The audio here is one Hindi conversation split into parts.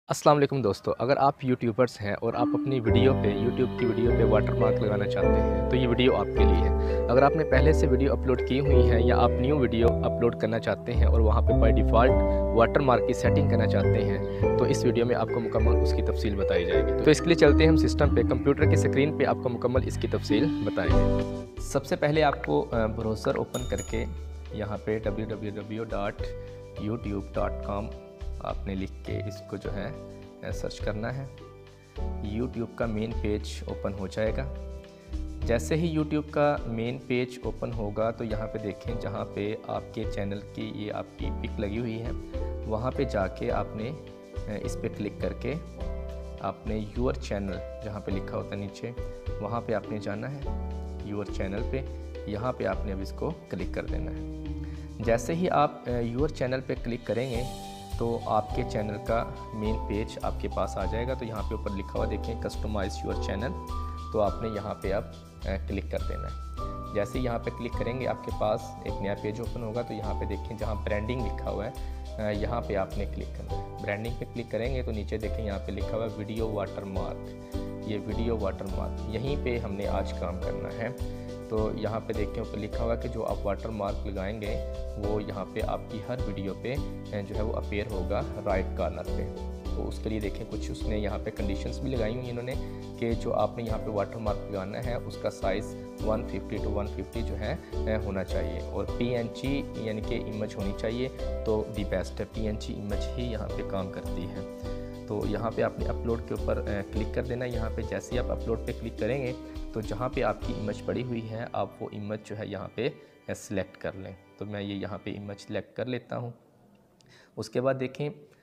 अस्सलाम वालेकुम दोस्तों, अगर आप यूट्यूबर्स हैं और आप अपनी वीडियो पे यूट्यूब की वीडियो पे वाटरमार्क लगाना चाहते हैं तो ये वीडियो आपके लिए है। अगर आपने पहले से वीडियो अपलोड की हुई है या आप न्यू वीडियो अपलोड करना चाहते हैं और वहाँ पे बाय डिफ़ॉल्ट वाटरमार्क की सेटिंग करना चाहते हैं तो इस वीडियो में आपको मुकम्मल उसकी तफसील बताई जाएगी। तो इसके लिए चलते हैं हम सिस्टम पे, कंप्यूटर की स्क्रीन पर आपको मुकम्मल इसकी तफसील बताएँगे। सबसे पहले आपको ब्राउज़र ओपन करके यहाँ पर www.youtube.com आपने लिख के इसको जो है सर्च करना है। YouTube का मेन पेज ओपन हो जाएगा। जैसे ही YouTube का मेन पेज ओपन होगा तो यहाँ पे देखें, जहाँ पे आपके चैनल की ये आपकी पिक लगी हुई है वहाँ पे जाके आपने इस पे क्लिक करके आपने यूअर चैनल जहाँ पे लिखा होता है नीचे वहाँ पे आपने जाना है यूअर चैनल पे। यहाँ पे आपने अब इसको क्लिक कर देना है। जैसे ही आप यूअर चैनल पे क्लिक करेंगे तो आपके चैनल का मेन पेज आपके पास आ जाएगा। तो यहाँ पे ऊपर लिखा हुआ देखें कस्टमाइज़ योर चैनल, तो आपने यहाँ पे अब क्लिक कर देना है। जैसे यहाँ पे क्लिक करेंगे आपके पास एक नया पेज ओपन होगा। तो यहाँ पे देखें जहाँ ब्रांडिंग लिखा हुआ है यहाँ पे आपने क्लिक करना है। ब्रांडिंग पे क्लिक करेंगे तो नीचे देखें यहाँ पे लिखा हुआ है वीडियो वाटरमार्क। ये वीडियो वाटरमार्क यहीं पे हमने आज काम करना है। तो यहाँ पे देखें ऊपर लिखा हुआ है कि जो आप वाटर मार्क लगाएंगे वो यहाँ पे आपकी हर वीडियो पे जो है वो अपीयर होगा राइट कॉर्नर पे। तो उसके लिए देखें कुछ उसने यहाँ पे कंडीशंस भी लगाई हुई इन्होंने कि जो आपने यहाँ पे वाटर मार्क लगाना है उसका साइज़ 150 to 150 जो है होना चाहिए और PNG यानी कि इमेज होनी चाहिए। तो दी बेस्ट है, PNG इमेज ही यहाँ पे काम करती है। तो यहाँ पे आपने अपलोड के ऊपर क्लिक कर देना है। यहाँ पे जैसे ही आप अपलोड पे क्लिक करेंगे तो जहाँ पे आपकी इमेज पड़ी हुई है आप वो इमेज जो है यहाँ पे सेलेक्ट कर लें। तो मैं ये यहाँ पे इमेज सेलेक्ट कर लेता हूँ। उसके बाद देखें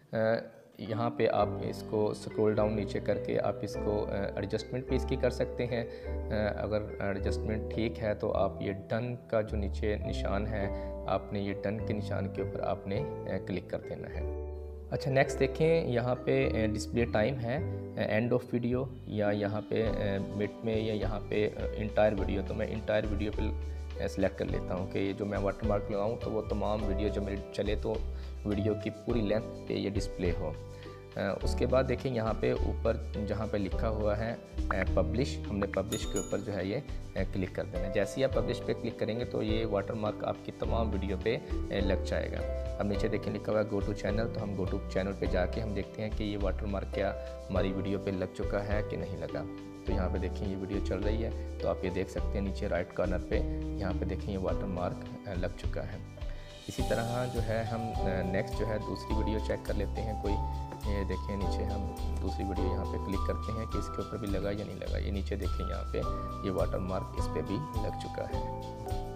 यहाँ पे आप इसको स्क्रॉल डाउन नीचे करके आप इसको एडजस्टमेंट भी इसकी कर सकते हैं। अगर एडजस्टमेंट ठीक है तो आप ये डन का जो नीचे निशान है आपने ये डन के निशान के ऊपर आपने क्लिक कर देना है। अच्छा, नेक्स्ट देखें यहाँ पे डिस्प्ले टाइम है एंड ऑफ वीडियो या यहाँ पे मिड में या यहाँ पे इंटायर वीडियो। तो मैं इंटायर वीडियो पे सेलेक्ट कर लेता हूँ कि जो मैं वाटरमार्क लगाऊँ तो वो तमाम वीडियो जब मेरी चले तो वीडियो की पूरी लेंथ पे ये डिस्प्ले हो। उसके बाद देखें यहाँ पे ऊपर जहाँ पे लिखा हुआ है पब्लिश, हमने पब्लिश के ऊपर जो है ये क्लिक कर देना है। जैसे ही आप पब्लिश पे क्लिक करेंगे तो ये वाटरमार्क आपकी तमाम वीडियो पे लग जाएगा। अब नीचे देखें लिखा हुआ है गो टू चैनल, तो हम गो टू चैनल पे जाके हम देखते हैं कि ये वाटरमार्क क्या हमारी वीडियो पे लग चुका है कि नहीं लगा। तो यहाँ पे देखें ये वीडियो चल रही है तो आप ये देख सकते हैं नीचे राइट कॉर्नर पे यहाँ पे देखें ये वाटरमार्क लग चुका है। इसी तरह जो है हम नेक्स्ट जो है दूसरी वीडियो चेक कर लेते हैं कोई। ये देखें नीचे हम दूसरी वीडियो यहाँ पे क्लिक करते हैं कि इसके ऊपर भी लगा या नहीं लगा। ये नीचे देखें यहाँ पे ये वाटरमार्क इस पे भी लग चुका है।